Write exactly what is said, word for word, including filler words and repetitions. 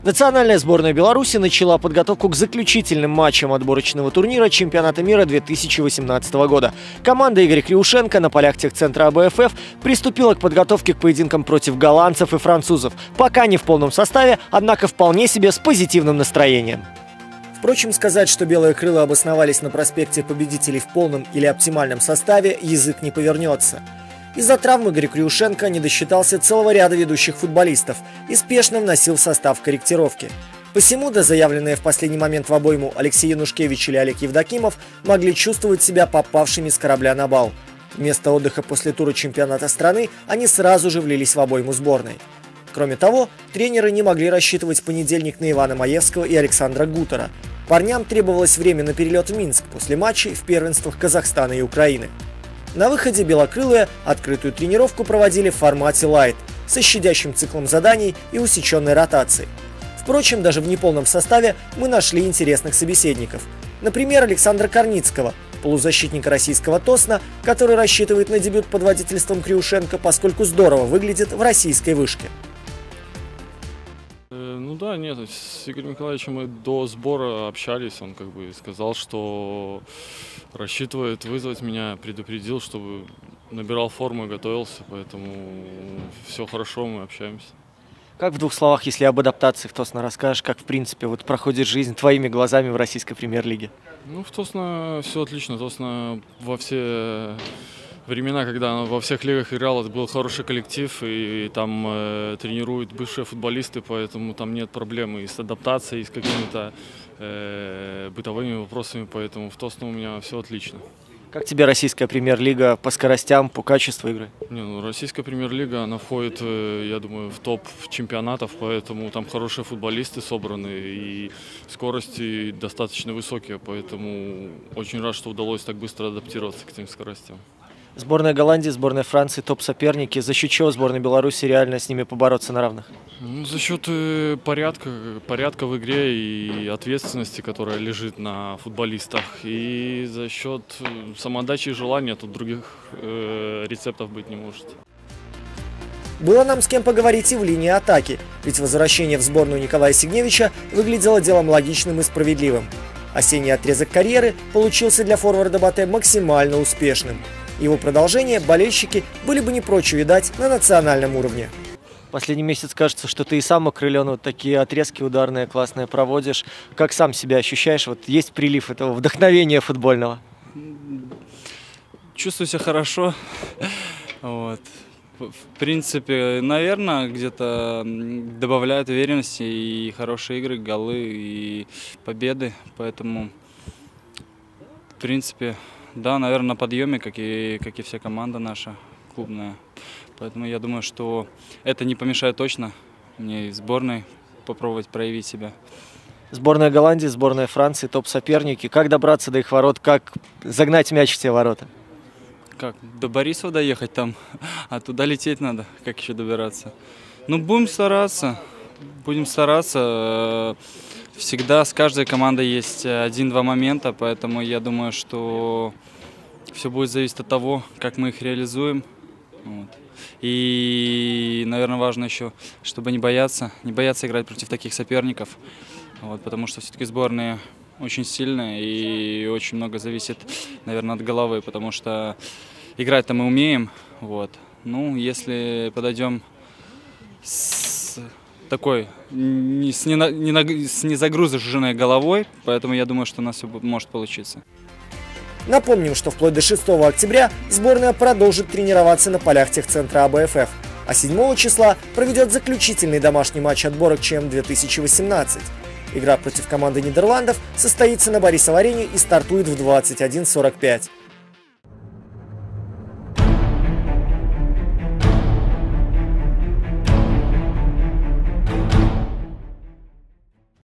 Национальная сборная Беларуси начала подготовку к заключительным матчам отборочного турнира чемпионата мира две тысячи восемнадцатого года. Команда Игоря Криушенко на полях техцентра А Бэ Эф Эф приступила к подготовке к поединкам против голландцев и французов. Пока не в полном составе, однако вполне себе с позитивным настроением. Впрочем, сказать, что белые крылы обосновались на проспекте Победителей в полном или оптимальном составе, язык не повернется. Из-за травмы Игорь Криушенко не досчитался целого ряда ведущих футболистов и спешно вносил в состав корректировки. Посему, да заявленные в последний момент в обойму Алексей Янушкевич или Олег Евдокимов могли чувствовать себя попавшими с корабля на бал. Вместо отдыха после тура чемпионата страны они сразу же влились в обойму сборной. Кроме того, тренеры не могли рассчитывать в понедельник на Ивана Маевского и Александра Гутера. Парням требовалось время на перелет в Минск после матчей в первенствах Казахстана и Украины. На выходе белокрылые открытую тренировку проводили в формате лайт, со щадящим циклом заданий и усеченной ротацией. Впрочем, даже в неполном составе мы нашли интересных собеседников. Например, Александра Корницкого, полузащитника российского Тосна, который рассчитывает на дебют под водительством Криушенко, поскольку здорово выглядит в российской вышке. Ну да, нет, с Игорем Николаевичем мы до сбора общались, он как бы сказал, что рассчитывает вызвать меня, предупредил, чтобы набирал форму и готовился, поэтому все хорошо, мы общаемся. Как в двух словах, если об адаптации в Тосно расскажешь, как в принципе вот проходит жизнь твоими глазами в российской премьер-лиге? Ну в Тосно все отлично, Тосно во все времена, когда она во всех лигах играла, это был хороший коллектив, и, и там э, тренируют бывшие футболисты, поэтому там нет проблем и с адаптацией, и с какими-то э, бытовыми вопросами, поэтому в Тосно у меня все отлично. Как тебе российская премьер-лига по скоростям, по качеству игры? Не, ну, российская премьер-лига, она входит, я думаю, в топ чемпионатов, поэтому там хорошие футболисты собраны и скорости достаточно высокие, поэтому очень рад, что удалось так быстро адаптироваться к этим скоростям. Сборная Голландии, сборная Франции, топ-соперники. За счет чего сборная Беларуси реально с ними побороться на равных? Ну, за счет порядка, порядка в игре и ответственности, которая лежит на футболистах. И за счет самоотдачи и желания, тут других э, рецептов быть не может. Было нам с кем поговорить и в линии атаки, ведь возвращение в сборную Николая Сигневича выглядело делом логичным и справедливым. Осенний отрезок карьеры получился для форварда Батэ максимально успешным. Его продолжение болельщики были бы не прочь увидать на национальном уровне. Последний месяц кажется, что ты и сам окрылен, вот такие отрезки ударные, классные проводишь. Как сам себя ощущаешь? Вот есть прилив этого вдохновения футбольного? Чувствую себя хорошо. Вот. В принципе, наверное, где-то добавляет уверенности и хорошие игры, голы и победы. Поэтому, в принципе, да, наверное, на подъеме, как и, как и вся команда наша клубная. Поэтому я думаю, что это не помешает точно мне и сборной попробовать проявить себя. Сборная Голландии, сборная Франции, топ-соперники. Как добраться до их ворот, как загнать мяч в те ворота? Как, до Борисова доехать там, а туда лететь надо, как еще добираться. Ну, будем стараться, будем стараться. Всегда с каждой командой есть один-два момента, поэтому я думаю, что все будет зависеть от того, как мы их реализуем. Вот. И, наверное, важно еще, чтобы не бояться, не бояться играть против таких соперников, вот, потому что все-таки сборные очень сильные и очень много зависит, наверное, от головы, потому что играть-то мы умеем. Вот. Ну, если подойдем с такой, не, с, не, не, с незагруженной головой, поэтому я думаю, что у нас все может получиться. Напомним, что вплоть до шестого октября сборная продолжит тренироваться на полях техцентра А Бэ Эф Эф, а седьмого числа проведет заключительный домашний матч отбора ЧЕМ две тысячи восемнадцать. Игра против команды Нидерландов состоится на Борисов-арене и стартует в двадцать один сорок пять.